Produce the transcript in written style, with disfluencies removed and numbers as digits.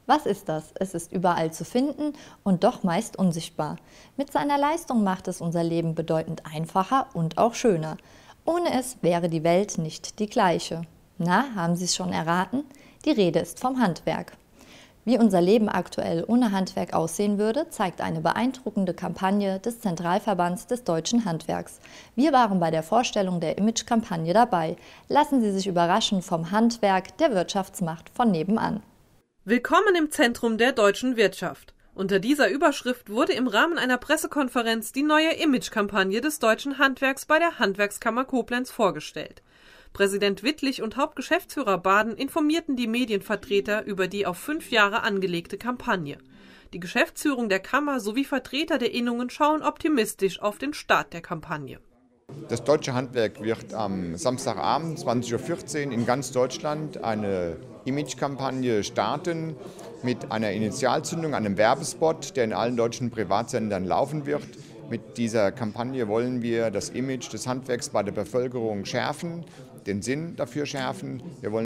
Was ist das? Es ist überall zu finden und doch meist unsichtbar. Mit seiner Leistung macht es unser Leben bedeutend einfacher und auch schöner. Ohne es wäre die Welt nicht die gleiche. Na, haben Sie es schon erraten? Die Rede ist vom Handwerk. Wie unser Leben aktuell ohne Handwerk aussehen würde, zeigt eine beeindruckende Kampagne des Zentralverbands des Deutschen Handwerks. Wir waren bei der Vorstellung der Image-Kampagne dabei. Lassen Sie sich überraschen vom Handwerk der Wirtschaftsmacht von nebenan. Willkommen im Zentrum der deutschen Wirtschaft. Unter dieser Überschrift wurde im Rahmen einer Pressekonferenz die neue Image-Kampagne des deutschen Handwerks bei der Handwerkskammer Koblenz vorgestellt. Präsident Wittlich und Hauptgeschäftsführer Baden informierten die Medienvertreter über die auf 5 Jahre angelegte Kampagne. Die Geschäftsführung der Kammer sowie Vertreter der Innungen schauen optimistisch auf den Start der Kampagne. Das deutsche Handwerk wird am Samstagabend 20:14 Uhr in ganz Deutschland eine Image-Kampagne starten mit einer Initialzündung, einem Werbespot, der in allen deutschen Privatsendern laufen wird. Mit dieser Kampagne wollen wir das Image des Handwerks bei der Bevölkerung schärfen, den Sinn dafür schärfen. Wir wollen